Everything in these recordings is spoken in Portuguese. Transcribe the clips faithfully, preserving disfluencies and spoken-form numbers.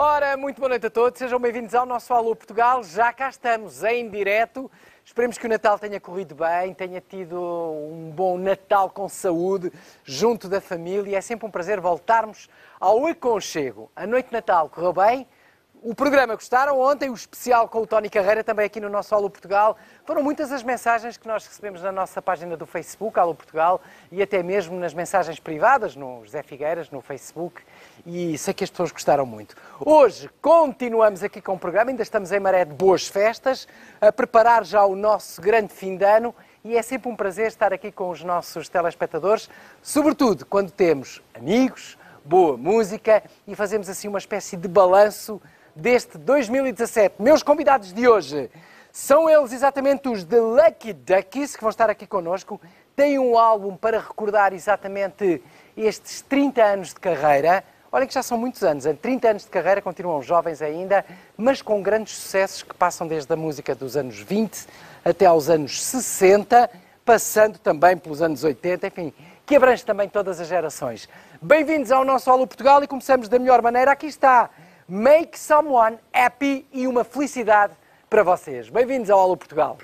Ora, muito boa noite a todos, sejam bem-vindos ao nosso Alô Portugal. Já cá estamos, em direto. Esperemos que o Natal tenha corrido bem, tenha tido um bom Natal com saúde, junto da família. É sempre um prazer voltarmos ao aconchego. A noite de Natal correu bem? O programa gostaram? Ontem o especial com o Tony Carreira, também aqui no nosso Alô Portugal. Foram muitas as mensagens que nós recebemos na nossa página do Facebook, Alô Portugal, e até mesmo nas mensagens privadas, no José Figueiras, no Facebook, e sei que as pessoas gostaram muito. Hoje continuamos aqui com o programa, ainda estamos em maré de boas festas, a preparar já o nosso grande fim de ano, e é sempre um prazer estar aqui com os nossos telespectadores, sobretudo quando temos amigos, boa música, e fazemos assim uma espécie de balanço deste dois mil e dezassete. Meus convidados de hoje são eles exatamente os The Lucky Duckies, que vão estar aqui connosco. Têm um álbum para recordar exatamente estes trinta anos de carreira. Olhem que já são muitos anos, trinta anos de carreira, continuam jovens ainda, mas com grandes sucessos que passam desde a música dos anos vinte até aos anos sessenta, passando também pelos anos oitenta, enfim, que abrange também todas as gerações. Bem-vindos ao nosso Alô Portugal e começamos da melhor maneira. Aqui está Make Someone Happy e uma felicidade para vocês. Bem-vindos ao Alô Portugal.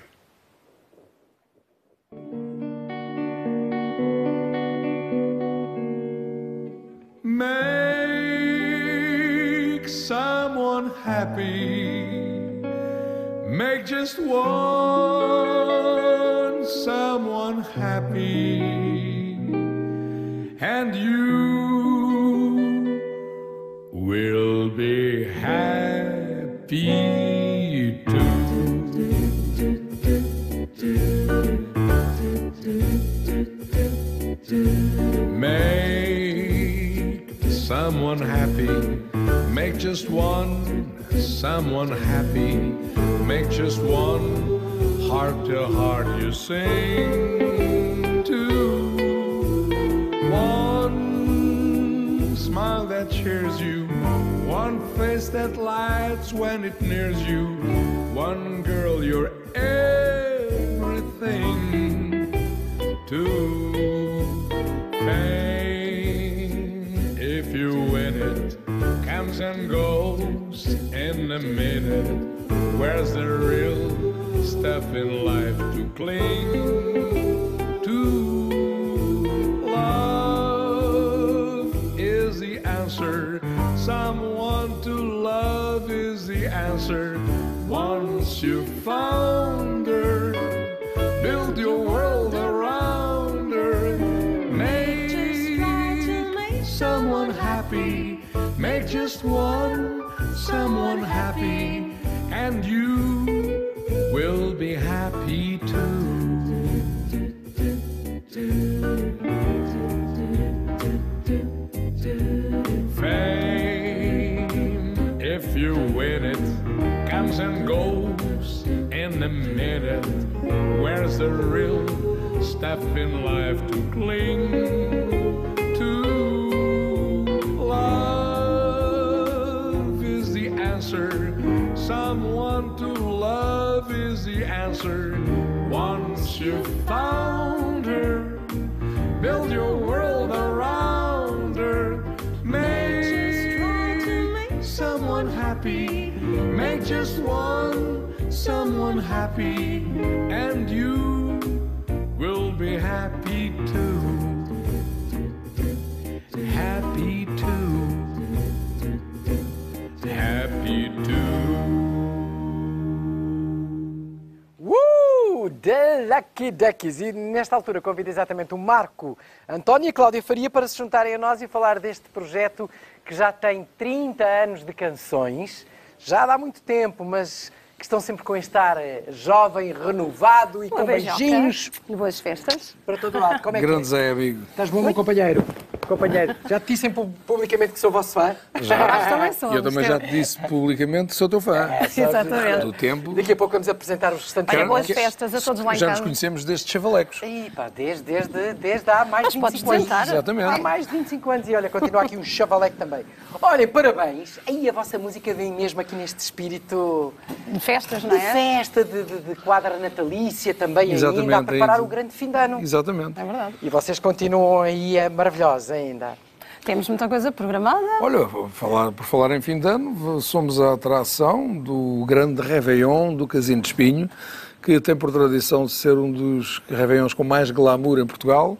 Make someone happy. Make just one someone happy. And you will be happy too. Make someone happy. Make just one someone happy. Make just one heart to heart you sing to. One smile that cheers you, one face that lights when it nears you, one girl you're everything to. Fame, if you win it, comes and goes in a minute. Where's the real stuff in life to cling to? Someone to love is the answer. Once you've found her, build your world around her. Make someone happy. Make just one someone happy, and you will be happy too. Fame, if you win it, comes and goes in a minute. Where's the real stuff in life to cling to? Love is the answer. Someone to love is the answer. Once you've found her, build your world around her. Make someone happy. Make just one someone happy, and you will be happy too. Happy too. Happy too. Uh, The Lucky Duckies. E nesta altura convido exatamente o Marco, António e a Cláudia Faria para se juntarem a nós e falar deste projeto que já tem trinta anos de canções. Já dá muito tempo, mas que estão sempre com este ar jovem, renovado e Uma com beijoca. beijinhos E boas festas. para todo lado. Como é que Grande é? Zé, amigo. Estás bom, meu companheiro? Companheiro, já te disse publicamente que sou vosso fã? Nós também somos. E eu também já te disse publicamente que sou teu fã. Exatamente. Do tempo. Daqui a pouco vamos apresentar os restantes. Olha, Quero- boas que- festas a todos lá em Já nos casa. conhecemos desde chavalecos. Ih, pá, desde, desde, desde há mais de Mas vinte e cinco podes anos. tentar. Há Exatamente. mais de vinte e cinco anos e olha, continua aqui um chavaleque também. Olhem, parabéns. Aí a vossa música vem mesmo aqui neste espírito De festas, de não é? festa, de, de, de quadra natalícia também ainda, a Exatamente, preparar ainda. o grande fim de ano. Exatamente. É verdade. E vocês continuam aí é, maravilhosos ainda. Temos muita coisa programada. Olha, falar, por falar em fim de ano, somos a atração do grande Réveillon do Casino de Espinho, que tem por tradição de ser um dos Réveillons com mais glamour em Portugal.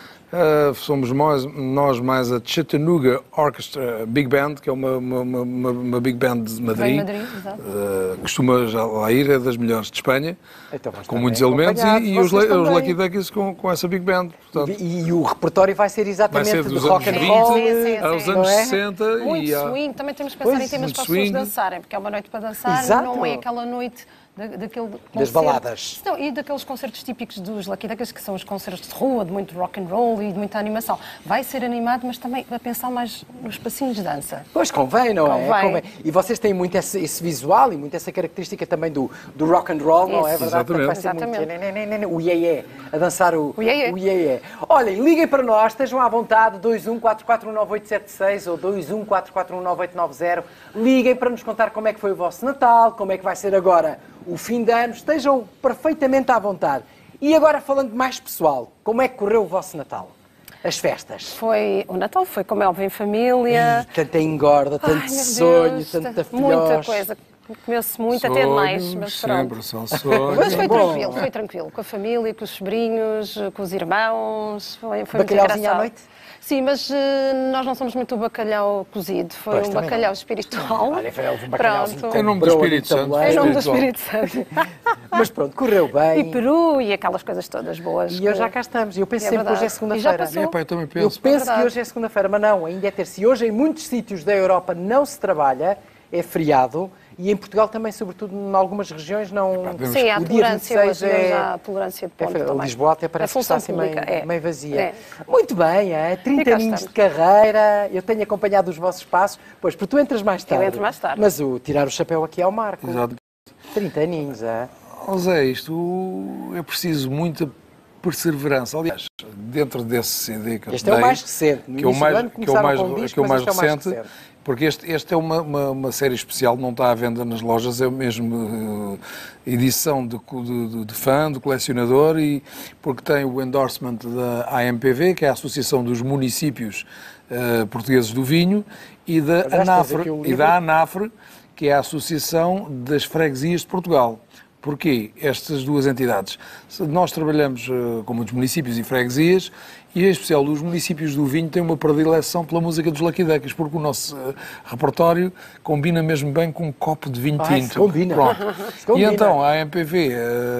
Uh, somos nós, nós mais a Chattanooga Orchestra Big Band, que é uma, uma, uma, uma Big Band de Madrid. Madrid exato. Uh, costuma já lá ir, é das melhores de Espanha, Então, com muitos elementos, e, e os, os Lucky Duckies com, com essa Big Band. Portanto, E, e o repertório vai ser vai exatamente ser de dos rock anos and vinte roll. Sim, sim, aos sim. anos Não é? sessenta. Muito e há- swing, também temos que pensar Pois, em temas muito para as pessoas swing. dançarem, porque é uma noite para dançar, Exato. não é aquela noite da, daquele Das concerto- baladas. Não, e daqueles concertos típicos dos Lucky Duckies, que são os concertos de rua, de muito rock and roll e de muita animação. Vai ser animado, mas também a pensar mais nos passinhos de dança. Pois convém, não é? Convém. E vocês têm muito esse, esse visual e muito essa característica também do, do rock and roll, não é Isso. verdade? Portanto, vai ser Exatamente. muito né, né, né, né, o iê a dançar o, O iê-iê. o iê-iê. Olhem, liguem para nós, estejam à vontade, dois um quatro quatro um nove oito sete seis ou dois um quatro quatro um nove oito nove zero. Liguem para nos contar como é que foi o vosso Natal, como é que vai ser agora o fim de ano, estejam perfeitamente à vontade. E agora falando mais pessoal, como é que correu o vosso Natal? As festas? Foi, o Natal foi, como é óbvio, em família. Ih, tanta engorda, tanto Ai, meu sonho, Deus, tanta muita filhos. coisa. Comeu-se muito, até demais, sonhos, mas sempre pronto. são sonhos. Mas foi Bom. tranquilo, foi tranquilo. Com a família, com os sobrinhos, com os irmãos. Foi, foi muito Bacalhauzinho engraçado. à noite? Sim, mas eh, nós não somos muito o bacalhau cozido. Foi Pois, um também bacalhau não. espiritual. Olha, foi um bacalhauzinho Pronto. com Em nome do broa no Espírito Santo. tabuleiro. Em nome do espiritual. Espírito Santo. Mas pronto, correu bem. E peru e aquelas coisas todas boas. E que- hoje já cá estamos. Eu penso É sempre que hoje é verdade. E já segunda-feira. passou. Epá, eu também Eu penso. penso verdade. que hoje é segunda-feira, mas não, ainda é terça. E hoje em muitos sítios da Europa não se trabalha, é feriado. E em Portugal também, sobretudo em algumas regiões, não... Sim, há o dia tolerância vinte e seis hoje, é... mas há tolerância de É, ponto o também. Lisboa até parece A que está função assim meio, pública, é. meio vazia. É. Muito bem, é? trinta E cá aninhos de estamos. carreira, eu tenho acompanhado os vossos passos. Pois, porque tu entras mais tarde. entro mais tarde. Mas o tirar o chapéu aqui ao Marco. Exato. trinta aninhos, é? Ó Zé, isto é preciso muita perseverança. Aliás, dentro desse C D que eu Este te é o dei, mais recente. No que é o início do mais, ano que é o começaram mais, com um disco, que é o mas mais este é o mais recente, recente. porque este, este é uma, uma, uma série especial, não está à venda nas lojas, é mesmo uh, edição de, de, de fã, de colecionador, e porque tem o endorsement da A M P V, que é a Associação dos Municípios uh, Portugueses do Vinho, e da Aliás, tens ANAFRE, aqui um e livro. da ANAFRE, que é a Associação das Freguesias de Portugal. Porquê estas duas entidades? Nós trabalhamos uh, com muitos municípios e freguesias, e em especial os municípios do Vinho têm uma predileção pela música dos Lucky Duckies, porque o nosso uh, repertório combina mesmo bem com um copo de vinho Ah, tinto. se combina. Pronto. Se combina. E então a A M P V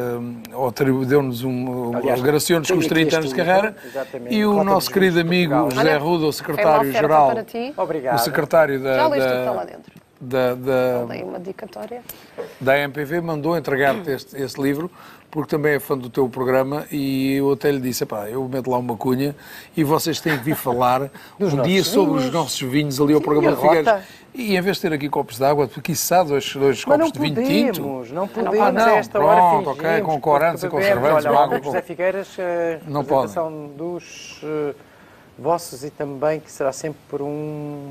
uh, atribu- deu-nos um, Aliás, agraciou-nos com tenho os aqui trinta este anos de livro, carreira, exatamente, e o Rota nosso dos querido Vinhos de amigo Portugal. José Olha, Ruda, o Foi uma secretário-geral, oferta para ti. Obrigado. o secretário da, Já leste o que da, está lá dentro. da, da, Dei uma dedicatória. da A M P V, mandou entregar-te este, este livro, porque também é fã do teu programa, e eu até lhe disse, epá, eu meto lá uma cunha e vocês têm que vir falar Dos um nossos dia sobre vinhos. os nossos vinhos ali ao Sim, programa a de Figueiredo. rota. E em vez de ter aqui copos de água, porque quiçá dois, dois Mas copos não de vinho tinto. podemos, não não podemos pode. a esta hora Pronto, ok, fingimos, com corantes porque e conservantes, bebemos. Olha, água, o com- José Figueiras, eh, Não apresentação dos eh, vossos e também que será sempre por um,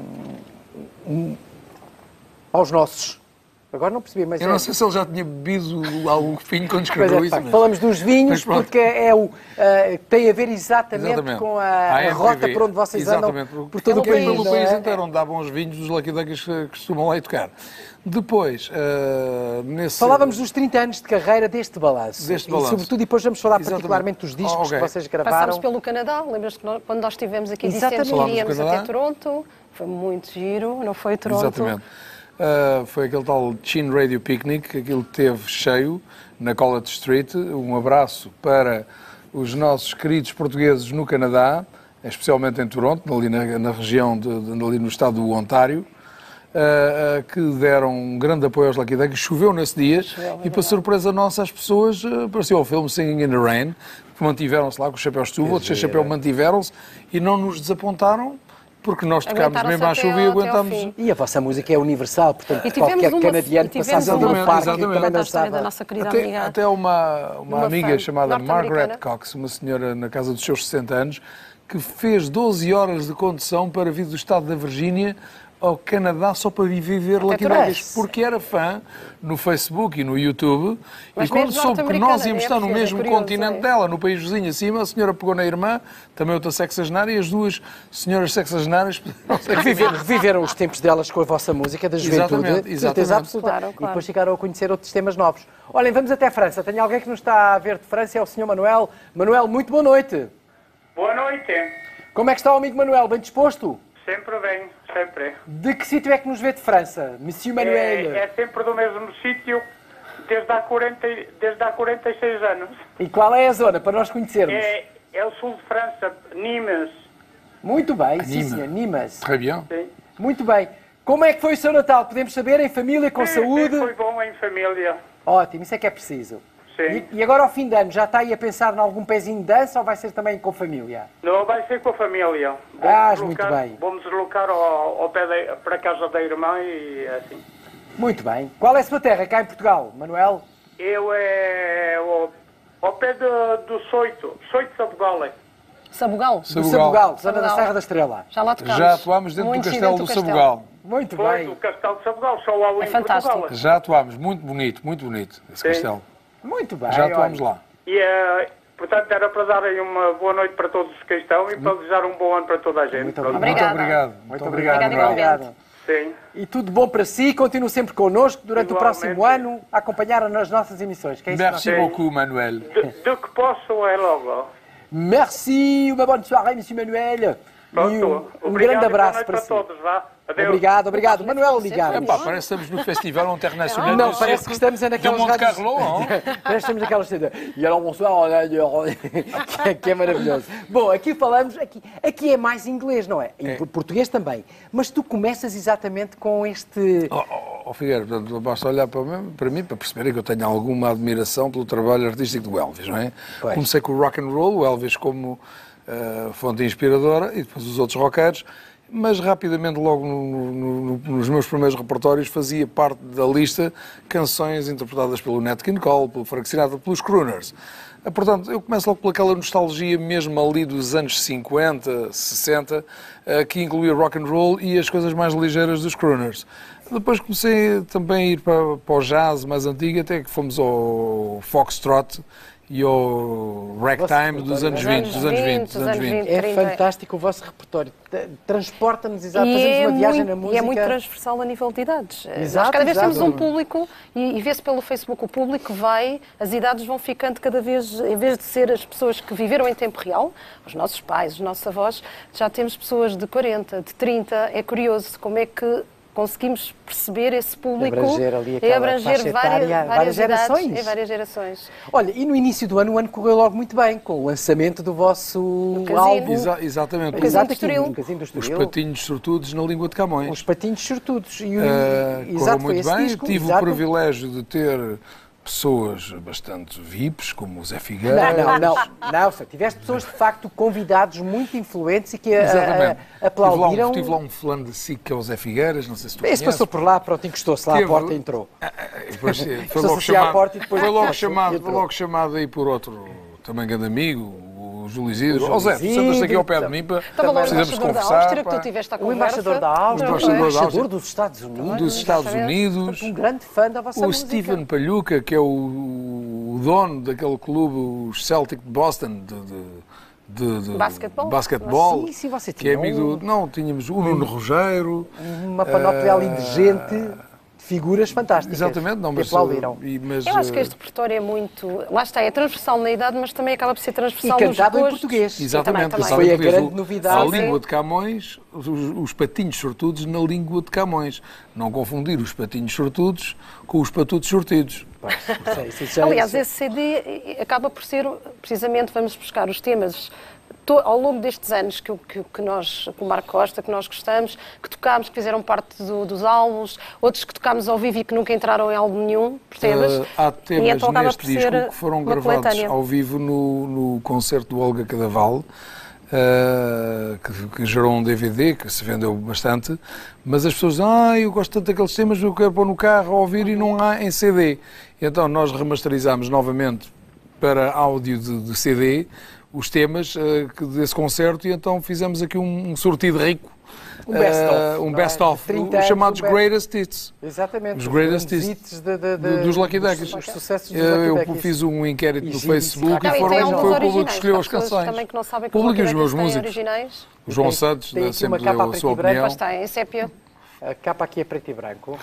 um aos nossos. Agora não percebi, mas Eu é... não sei se ele já tinha bebido algo vinho quando Pois escreveu é, isso. pá, mas- falamos dos vinhos Mas pronto. porque é o, eh, tem a ver exatamente, Exatamente. com a, A a M P V. rota por onde vocês Exatamente. andam, por todo É o um país. Pelo não país é? inteiro, onde dá bons vinhos dos Lucky Duckies que costumam lá ir tocar. Depois, uh, nesse... Falávamos dos trinta anos de carreira deste balanço. Deste E balanço. sobretudo depois vamos falar Exatamente. particularmente dos discos Oh, ok. que vocês gravaram. Passámos pelo Canadá, lembras-te que nós- quando nós estivemos aqui Exatamente. dissemos que Falámos do iríamos Canadá. até Toronto, foi muito giro, não foi Toronto? Exatamente. Uh, foi aquele tal Chin Radio Picnic, aquilo que teve cheio na College Street. Um abraço para os nossos queridos portugueses no Canadá, especialmente em Toronto, ali na, na região, de, de, ali no estado do Ontário, uh, uh, que deram um grande apoio aos Lucky Duckies. Choveu nesse dia e, para surpresa nossa, as pessoas, uh, apareceu o filme Singing in the Rain, que mantiveram-se lá com os chapéus de chuva, outros sem chapéu mantiveram-se e não nos desapontaram, porque nós tocámos Aguentaram-se mesmo à até chuva e ao- até ao aguentámos. fim. E a vossa música é universal, portanto, E tivemos qualquer uma- canadiano e tivemos passasse ali uma no parque exatamente. e também Conta a história da dançava. nossa querida Até, amiga. até uma, uma uma amiga fã chamada norte-americana. Margaret Cox, uma senhora na casa dos seus sessenta anos, que fez doze horas de condução para vir do estado da Virgínia ao Canadá só para vir ver Lucky Torres. Vegas, porque era fã no Facebook e no YouTube, Mas e quando mesmo soube que norte-americana, nós íamos é, estar no Fred, é mesmo curioso, continente é. dela, no país vizinho acima, a senhora pegou na irmã, também outra sexagenária, e as duas senhoras sexagenárias Reviveram, reviveram os tempos delas com a vossa música, da juventude, Exatamente, de certeza exatamente. absoluta. Claro, E claro. depois ficaram a conhecer outros temas novos. Olhem, vamos até a França. Tenho alguém que nos está a ver de França, é o senhor Manuel. Manuel, muito boa noite. Boa noite. Como é que está o amigo Manuel? Bem disposto? Sempre bem, sempre. De que sítio é que nos vê de França, Monsieur Manuel? É, é sempre do mesmo sítio desde há, quarenta, e- desde há quarenta e seis anos. E qual é a zona, para nós conhecermos? É, é o sul de França, Nimes. Muito bem, sim Nimes. senhor, Nimes. Très bien. Sim. Muito bem. Como é que foi o seu Natal? Podemos saber, em família, com Sim, saúde? sim, foi bom em família. Ótimo, isso é que é preciso. Sim. E, e agora ao fim de ano, já está aí a pensar em algum pezinho de dança ou vai ser também com família? Não, vai ser com a família. Ah, Vamos muito deslocar- bem. Vamos deslocar ao, ao pé da, para a casa da irmã e assim. Muito bem. Qual é a sua terra cá em Portugal, Manuel? Eu é ao, ao pé do, do Soito, Soito de Sabugal. Sabugal? Do Sabugal. Sabugal, zona da Sabugal. Serra da Estrela. Já lá tocámos. Já atuámos dentro Muito do Castelo do dentro Sabugal. Muito Foi bem. do Castelo de Sabugal, só há um É em fantástico. Portugal. Já atuámos, muito bonito, muito bonito, esse Sim. castelo. Muito bem. Já atuámos olha. lá. E, eh, portanto, era para darem uma boa noite para todos os que estão e para desejar um bom ano para toda a gente. Muito Pronto. obrigado. Muito obrigado. Muito Muito obrigado. obrigado. Obrigado, Manuel. igualmente. Sim. E tudo bom para si. Continue sempre connosco durante o Igualmente. próximo ano a acompanhar nas nossas emissões. Que é isso que Merci nós- beaucoup, Manuel. De, de que posso é logo. Merci. Uma boa soirée, Monsieur Manuel. E Pronto. um, um Obrigado grande e boa abraço noite para si. todos, vá. Adeus. Obrigado, obrigado. Manuel ligado. Epá, parece que estamos no Festival Internacional Não, do parece Circo que estamos é de naquelas Monte rádios... Carlo, hein? Parece que estamos naquelas cenas. E alors, bonsoir, olha, que é- que é maravilhoso. Bom, aqui falamos... Aqui, aqui é mais inglês, não é? Em português também. Mas tu começas exatamente com este... Oh, oh, oh, Figueira, portanto, basta olhar para mim, para mim para perceberem que eu tenho alguma admiração pelo trabalho artístico do Elvis, não é? Pois. Comecei com o rock and roll, o Elvis como eh, fonte inspiradora, e depois os outros rockeiros, mas rapidamente, logo no- no- no- nos meus primeiros repertórios, fazia parte da lista canções interpretadas pelo Nat King Cole, pelo Frank Sinatra, pelos crooners. Eh, Portanto, eu começo logo pelaquela nostalgia mesmo ali dos anos cinquenta, sessenta, eh, que incluía rock and roll e as coisas mais ligeiras dos crooners. Depois comecei também a ir para, para o jazz mais antigo, até que fomos ao Foxtrot e ao ragtime dos anos vinte, dos anos vinte, dos anos vinte. É trinta. fantástico o vosso repertório. T- Transporta-nos exatamente, E fazemos é, uma viagem muito, na e música. é muito transversal a nível de idades. Exato, Nós cada vez exato. temos um público e, e vê-se pelo Facebook, o público vai, as idades vão ficando cada vez, em vez de ser as pessoas que viveram em tempo real, os nossos pais, os nossos avós, já temos pessoas de quarenta, de trinta. É curioso como é que conseguimos perceber esse público Abranger ali e aquela abranger faixa várias, etária, várias, várias idades gerações. e várias gerações. Olha, e no início do ano, o ano correu logo muito bem, com o lançamento do vosso casino. álbum. Exa- exatamente. O Casino Exato, do aqui, Estoril. no Casino do Os Estoril. patinhos sortudos na língua de Camões. Os patinhos sortudos. E o, Uh, correu exato, foi muito esse bem. disco. Tive exato. o privilégio de ter pessoas bastante V I Ps, como o Zé Figueira. Não, não, não. Não, só tiveste pessoas, de facto, convidados muito influentes e que a- a- Exatamente. a- aplaudiram. Tive lá, um, tive lá um fulano de si que é o Zé Figueiras, não sei se tu Esse conheces. passou por lá, pronto, encostou-se lá à Teve- porta e entrou. E depois, eh, foi Estou-se logo assim à chamado, porta e depois foi logo passou e chamado, entrou. foi logo chamado aí por outro também grande amigo, o Júlio Isidro. O Ó Zé, tu Júlio sentas-te aqui ao Isidro, pé de mim para Estava lá o precisamos embaixador da conversar. Áustria, que pá. tu tiveste a O conversa. embaixador da Áustria, O o embaixador da embaixador Áustria. dos Estados Unidos. Dos Estados exatamente. Unidos. Um grande fã da vossa O música. Steven Palhuca, que é o, o dono daquele clube, os Celtic de Boston, de, de, de, de Basquetebol? basquetebol, Sim, sim, você que é tinha amigo um- do... Não, tínhamos o Nuno Rogério. Uma panóplia ali de gente, de figuras fantásticas. Exatamente, não, que mas... aplaudiram. e- mas, Eu acho que eh, este repertório é muito. Lá está, é transversal na idade, mas também acaba por ser E transversal nos cantado em gostos. português. Exatamente, também, isso Foi a português. grande O- novidade. A Sim. língua de Camões, os, os patinhos sortudos na língua de Camões. Não confundir os patinhos sortudos com os patutos sortidos. Sim, sim, já- Aliás, esse C D acaba por ser, precisamente, vamos buscar os temas to- ao longo destes anos que, que, que nós, com o Marco Costa, que nós gostamos, que tocámos, que fizeram parte do- dos álbuns, outros que tocámos ao vivo e que nunca entraram em álbum nenhum, percebes? Uh, há E temas então acaba neste por disco ser que foram uma gravados coletânea. ao vivo no, no concerto do Olga Cadaval, uh, que, que gerou um D V D, que se vendeu bastante, mas as pessoas dizem, ah, eu gosto tanto daqueles temas, eu quero pôr no carro a ouvir e não há em C D. E então nós remasterizámos novamente para áudio de, de C D os temas uh, que- desse concerto e então fizemos aqui um, um sortido rico Um best-of, uh, um não é? best-of, trinta os anos, chamados um best- greatest hits. Exatamente. Os greatest grandes hits hits de, de, de, do- dos Lucky dos- Duckies. Os sucessos dos Eu Lucky Duckies. fiz um inquérito E no Gigi Facebook Não, e e foram, tem foi alguns o público que originais, escolheu há as pessoas canções. também que não sabem O que o público e os Lucky meus Duckies têm músicos. originais. O João Tem- Santos, tem da- aqui sempre uma capa deu a a preto sua e branco, opinião. Pois tem, em sépia. A capa aqui é preto e branco.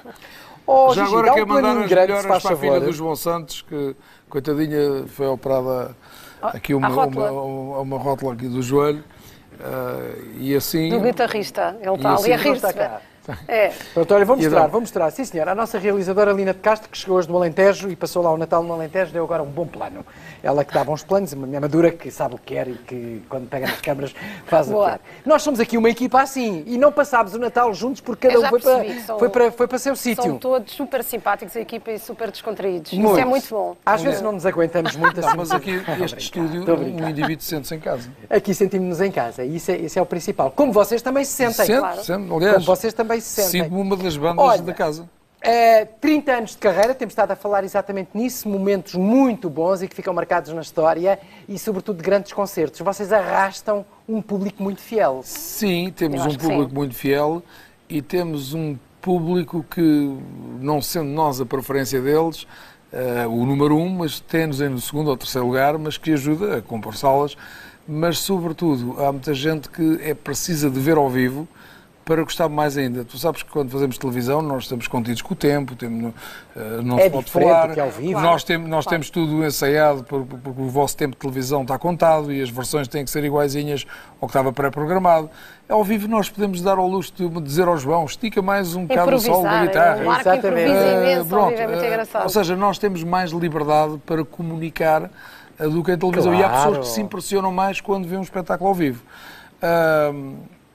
Oh, Já Gigi, agora dá um quero mandar planinho as grande, se melhoras faz para a filha favor. do João Santos, que, coitadinha, foi operada aqui uma, a rótula. uma, uma rótula aqui do joelho. Uh, e assim... Do guitarrista. Ele E está ali assim a não rir-se. está cá. É. Pronto, olha, vou E mostrar, então? vou mostrar. Sim, senhora, a nossa realizadora Lina de Castro, que chegou hoje do Alentejo e passou lá o Natal no Alentejo, deu agora um bom plano. Ela que dá bons planos, uma minha madura que sabe o que quer e que, quando pega nas câmaras, faz o que Boa. quer. Nós somos aqui uma equipa assim e não passámos o Natal juntos porque cada Eu um já foi para, percebi que são- foi, para, foi para seu São sítio. todos super simpáticos, a equipa, e super descontraídos. Muito. Isso é muito bom. Às vezes não nos aguentamos muito assim. Mas aqui, este estúdio, estou a um brincar. indivíduo sente-se em casa. Aqui sentimos-nos em casa e isso é, isso é o principal. Como vocês também se sentem. Sente, claro. sente, aliás, Como vocês também se sentem. sinto-me uma das bandas Olha, da casa. É, trinta anos de carreira, temos estado a falar exatamente nisso, momentos muito bons e que ficam marcados na história e, sobretudo, de grandes concertos. Vocês arrastam um público muito fiel. Sim, temos Eu um acho que público sim. muito fiel e temos um público que, não sendo nós a preferência deles, eh, o número um, mas tem-nos em segundo ou terceiro lugar, mas que ajuda a compor salas. Mas, sobretudo, há muita gente que é precisa de ver ao vivo para gostar mais ainda. Tu sabes que quando fazemos televisão nós estamos contidos com o tempo, temos, uh, não É se pode diferente falar. do que ao vivo. Nós, temos, nós temos tudo ensaiado por- por- porque o vosso tempo de televisão está contado e as versões têm que ser iguaizinhas ao que estava pré-programado. Ao vivo nós podemos dar ao luxo de dizer ao João, estica mais um bocado o solo da Improvisar. guitarra. O Marco Exatamente. improvisa Eh, imenso, ao pronto, vivo é muito eh, engraçado. Ou seja, nós temos mais liberdade para comunicar eh, do que em televisão. E há Claro. pessoas que se impressionam mais quando vêem um espetáculo ao vivo. Ahm,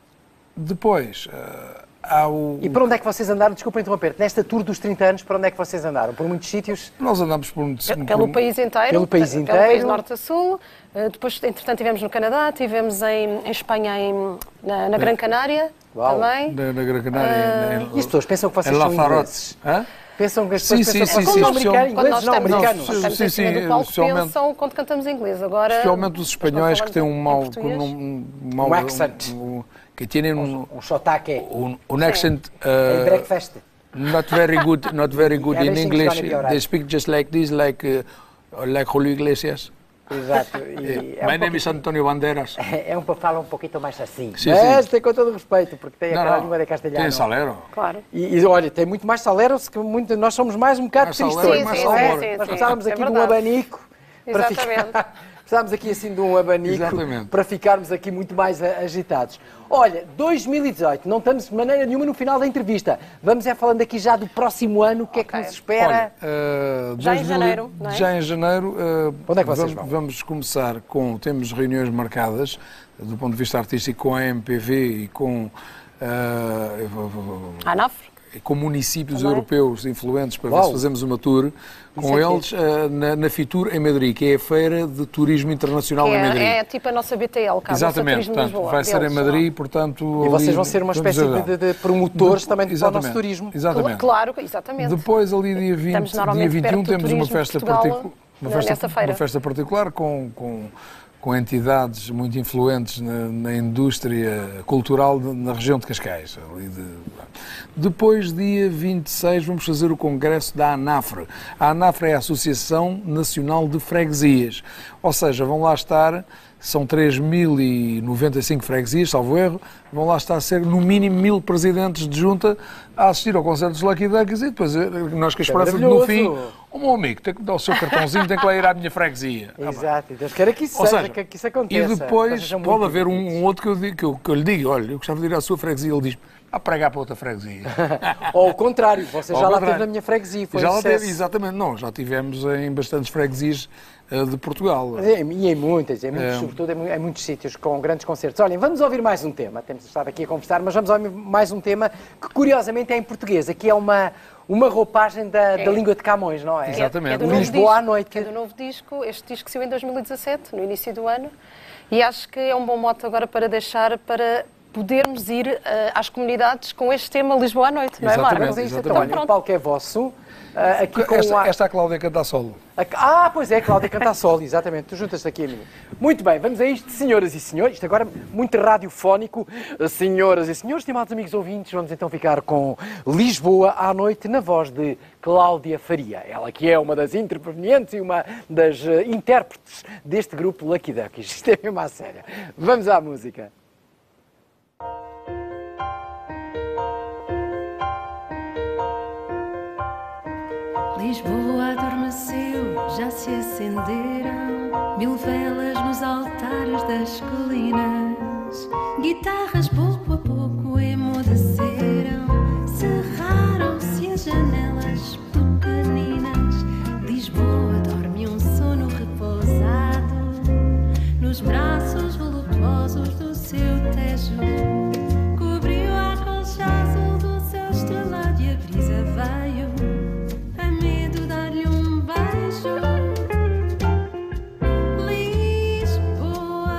depois, ah, há o... E para onde é que vocês andaram? Desculpa interromper-te. Nesta tour dos trinta anos, para onde é que vocês andaram? Por muitos sítios? Nós andamos por... um- Pelo por- país inteiro. Pelo país Pelo inteiro. país norte a sul. Eh, Depois, entretanto, estivemos no Canadá, estivemos em, em Espanha, em- na, na Gran Canária Uau. também. Na, na Gran Canária. E as pessoas pensam que vocês em são Lanzarote. ingleses? Hã? Pensam que as Sim, pessoas sim, pensam sim, que sim, são sim. americanos, Quando ingleses nós não, estamos, americanos. quando estamos Sim, em cima sim, do palco, especialmente- pensam quando cantamos em inglês. Agora, Especialmente os espanhóis que têm um mau... português. Um, um, mau- Um accent. um- que têm um, Um sotaque. um, um accent... É uh, breakfast. not very good, not very good in Everything's English. gonna be alright. They speak just like this, like uh, like Julio Iglesias. Exato. E é, My um name is Antonio Banderas. pouquinho, é um para falar um pouquinho mais assim. Sim, Mas sim. tem com todo o respeito, porque tem Não, aquela não, língua de castelhano. tem salero. Claro. E, e olha, tem muito mais salero, que muito, nós somos mais um bocado Mais salero, tristões. mais não é? sabor. Sim, sim, Nós sim. precisávamos É aqui de um verdade. abanico para Exatamente. ficar. Precisávamos aqui assim de um abanico Exatamente. para ficarmos aqui muito mais a- agitados. Olha, dois mil e dezoito, não estamos de maneira nenhuma no final da entrevista. Vamos é falando aqui já do próximo ano, o que é que Ok. nos espera? Olha, uh, Já em dois mil janeiro, não é? Já em janeiro, uh, Onde é que vocês vamos, vão? vamos começar com, temos reuniões marcadas, uh, do ponto de vista artístico, com a M P V e com, uh, A NAF? com municípios Também. europeus influentes para ver Uau. se fazemos uma tour com é que é. eles uh, na, na FITUR em Madrid, que é a Feira de Turismo Internacional Que em Madrid. é, é tipo a nossa B T L, cá, a nossa Exatamente, Turismo de portanto, Lisboa. vai ser em deles, Madrid, portanto... E vocês ali vão ser uma vamos espécie ajudar. de, de promotores Depo- também para o exatamente, nosso turismo. Exatamente. Claro, exatamente. Depois, ali dia vinte, Estamos dia normalmente vinte e um, perto do temos uma turismo de festa, Portugal, particu- uma, na- festa, nessa feira. uma festa particular com, com, com entidades muito influentes na, na indústria cultural de- na região de Cascais. Ali de... Depois, dia vinte e seis, vamos fazer o congresso da ANAFRE. A ANAFRE é a Associação Nacional de Freguesias. Ou seja, vão lá estar... São três mil e noventa e cinco freguesias, salvo erro, vão lá estar a ser no mínimo mil presidentes de junta a assistir ao concerto dos Lucky Duckies e depois eh, nós com a esperança de no fim, maravilhoso. o meu amigo tem que me dar o seu cartãozinho, tem que lá ir à minha freguesia. Ah, pá. Exato, e Deus queira que isso Ou seja, seja, que, que isso aconteça. e Vocês depois sejam pode muito haver um, divertidos. um outro que eu, digo- que, eu, que eu lhe digo, olha, eu gostava de ir à sua freguesia, ele diz, a pregar para outra freguesia. Ou o contrário, você Ao já lá contrário. esteve na minha freguesia, foi já um lá teve, sucesso. exatamente, não, já tivemos em bastantes freguesias eh, de Portugal. Mas é- E em muitas, em muitos, É. sobretudo em, mu- em muitos sítios com grandes concertos. Olhem, vamos ouvir mais um tema. Temos estado aqui a conversar, mas vamos ouvir mais um tema que curiosamente é em português. Aqui é uma, uma roupagem da, da língua de Camões, não é? Exatamente. É do O novo Lisboa disco, à noite. que é do novo disco. Este disco saiu em dois mil e dezassete, no início do ano. E acho que é um bom mote agora para deixar para, podermos ir uh, às comunidades com este tema Lisboa à noite, não é, Marco? Exatamente, Vamos a isto, então, exatamente. olha, o palco é vosso. Uh, aqui com Esta, a... esta é a Cláudia canta a solo. Ah, pois é, Cláudia canta a solo, exatamente. Tu juntas-te aqui a mim. Muito bem, vamos a isto, senhoras e senhores. Isto agora é muito radiofónico. Senhoras e senhores, estimados amigos ouvintes, vamos então ficar com Lisboa à noite na voz de Cláudia Faria. Ela que é uma das intervenientes e uma das uh, intérpretes deste grupo Lucky Duckies. Isto é mesmo à séria. Vamos à música. Lisboa adormeceu, já se acenderam mil velas nos altares das colinas. Guitarras pouco a pouco emudeceram, cerraram-se as janelas pequeninas. Lisboa dorme um sono repousado nos braços voluptuosos do seu tejo. Cobriu a acolchado do seu estrelado e a brisa veio a medo dar-lhe um beijo. Lisboa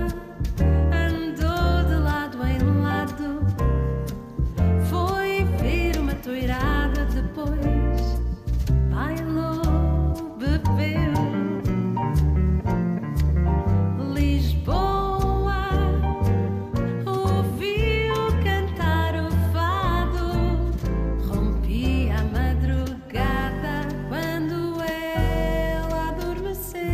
andou de lado em lado, foi ver uma toirada, depois bailou, bebeu. Lisboa ouviu cantar o fado, rompia a madrugada quando ela adormeceu.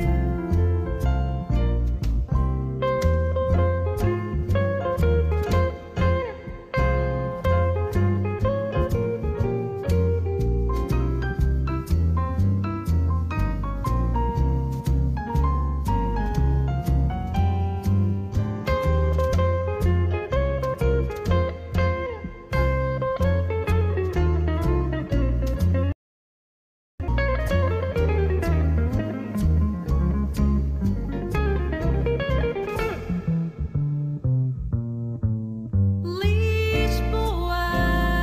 Lisboa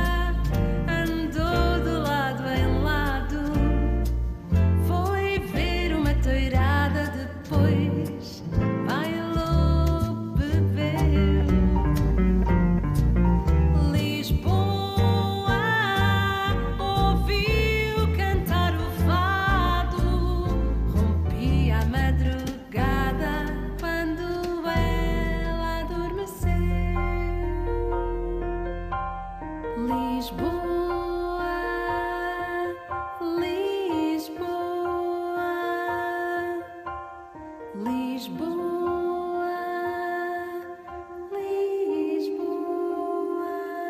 andou de lado em lado, foi ver uma toirada, depois bailou, bebeu. Lisboa ouviu cantar o fado, rompia a madrugada quando ela adormeceu. Lisboa, Lisboa, Lisboa, Lisboa.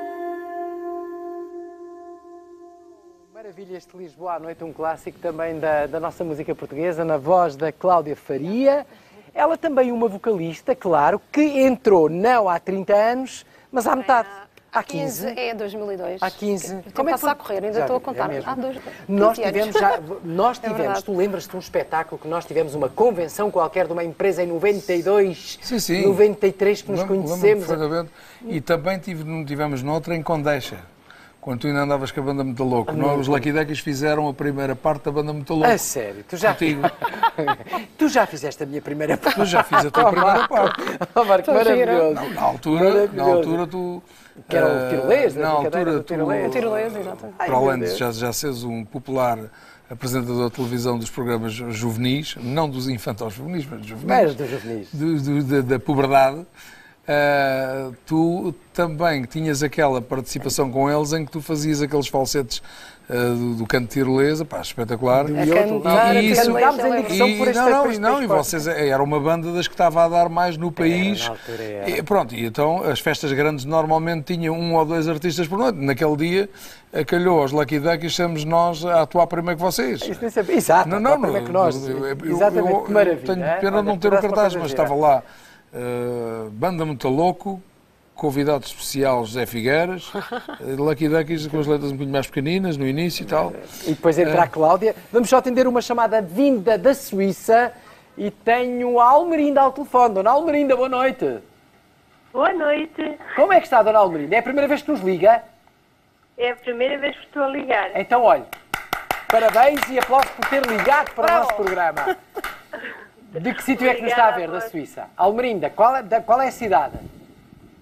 Maravilha, este Lisboa à noite, um clássico também da, da nossa música portuguesa, na voz da Cláudia Faria. Ela também uma vocalista, claro, que entrou não há trinta anos, mas há metade. Há quinze. É dois mil e dois. Há quinze. Como Como é é que que passa a foi? correr? Ainda Já estou a vi, contar. é mesmo. Há dois, Nós quinze anos. tivemos já, nós É tivemos, verdade. tu lembras-te de um espetáculo que nós tivemos uma convenção qualquer de uma empresa em noventa e dois, Sim, sim. noventa e três que nos Lembro- lembro-me conhecemos. perfeitamente. E também tive, tivemos noutra em Condeixa, quando tu ainda andavas com a banda Muito Louco. Nós, os Lucky Duckies fizeram a primeira parte da banda Muito Louco. A sério, tu já, Contigo. tu já fizeste a minha primeira parte. Tu já fiz a tua primeira parte. Oh, Marco, maravilhoso. Não, na altura, na Maravilhoso. altura tu... Que era o eh, tirolês, na a brincadeira altura do tu, tirolês. O tirolês, exatamente. Ai, para além meu de Deus. já, já seres um popular apresentador de televisão dos programas juvenis, não dos infantos juvenis, mas dos juvenis, Mas dos juvenis. do- do- da, da puberdade, eh, tu também tinhas aquela participação com eles em que tu fazias aqueles falsetes eh, do, do canto tirolesa, pá, espetacular. Do A Yoto, cantar, e isso- cantámos em digressão E, por este não, não, por e este não, e país. vocês era uma banda das que estava a dar mais no país. na altura era. E, pronto, e então as festas grandes normalmente tinham um ou dois artistas por noite. Naquele dia calhou aos Lucky Duckies, somos nós a atuar primeiro que vocês. Isso nem sabia. Exato, Não, não, não, não, que nós. eu- eu- eu- Exatamente, eu- que maravilha. Tenho hein? pena de Olha, não ter o parece uma cartaz, coisa mas gira. estava lá. uh, Banda Muito Louco, convidado especial José Figueiras, uh, Lucky Duckies com as letras um bocadinho mais pequeninas no início e tal. E depois entra a Cláudia. Vamos só atender uma chamada vinda da Suíça e tenho a Almerinda ao telefone. Dona Almerinda, boa noite. Boa noite. Como é que está, Dona Almerinda? É a primeira vez que nos liga? É a primeira vez que estou a ligar. Então, olha, parabéns e aplausos por ter ligado para o nosso programa. De que sítio é que nos está a ver, da Obrigada, Suíça? Almerinda, qual é, da- qual é a cidade?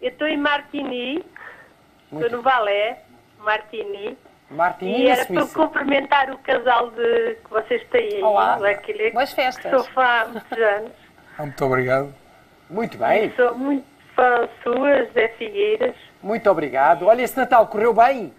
Eu estou em Martigny, estou no Valé, Martigny. Martigny, E na era para Suíça. cumprimentar o casal de, que vocês têm aí. Olá. Aquele, Boas festas. Sou fã há muitos anos. Ah, muito obrigado. Muito bem, Sou muito fã sua, Zé Figueiras. muito obrigado. Olha, esse Natal correu bem?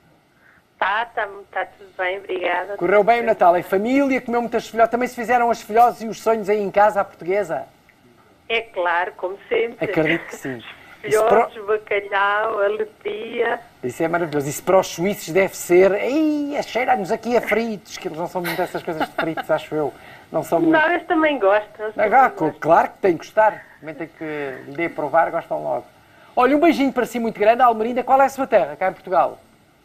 Tá, tá, tá tudo bem, obrigada. Correu bem o Natal em família, comeu muitas filhoses. Também se fizeram as filhoses e os sonhos aí em casa, à portuguesa? É claro, como sempre. Acredito que sim. Isso, Filhotes, para... bacalhau, alegria. Isso é maravilhoso. Isso para os suíços deve ser... Ei, cheira-nos aqui a fritos, que eles não são muito dessas coisas de fritos, acho eu. Não são muito... Não, eles também gostam. eles também Ah, gostam. claro que tem que gostar. Também tem que lhe dê a provar, gostam logo. Olha, um beijinho para si muito grande. Almerinda, qual é a sua terra, cá em Portugal?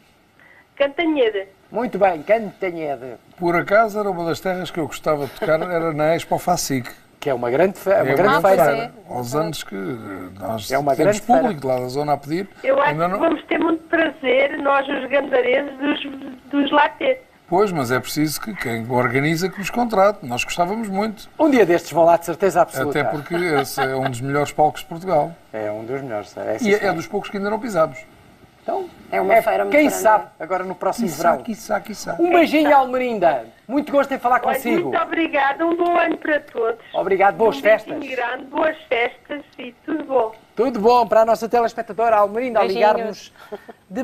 Cantanhede. Muito bem, Cantanhede. Por acaso era uma das terras que eu gostava de tocar, era na Expo Facic. Que é uma grande, fe... uma É grande uma feira. pois é. Aos anos que nós É uma temos grande público lá da zona a pedir. Eu acho Ainda que não- vamos ter muito prazer, nós os gandareses, dos, dos lá ter. Pois, mas é preciso que quem organiza que nos contrate. Nós gostávamos muito. Um dia destes vão lá de certeza absoluta. Até porque esse é um dos melhores palcos de Portugal. É um dos melhores. É, sim, E é, senhor. é dos poucos que ainda não pisámos. Então, É uma feira muito Quem grande. sabe, agora no próximo Quiçá, verão. quiçá, quiçá. Um beijinho, Almerinda. Muito gosto em falar Olha, consigo. muito obrigada, um bom ano para todos. Obrigado, boas um festas. beijinho grande, boas festas e tudo bom. Tudo bom para a nossa telespectadora Almerinda a Beijinhos. ligar-nos de